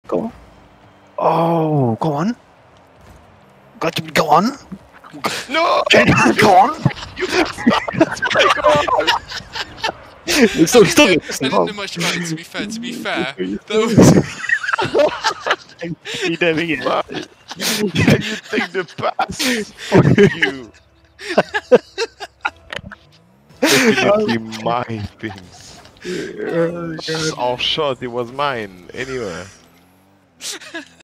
Go on. Oh, go on. Go on. No! Go on. You bastard! Go on! It's still I didn't know much about it, to be fair. That You doing it? Man, can you take the pass? Fuck you. Definitely my things. Oh, God. Off shot, it was mine. Anyway.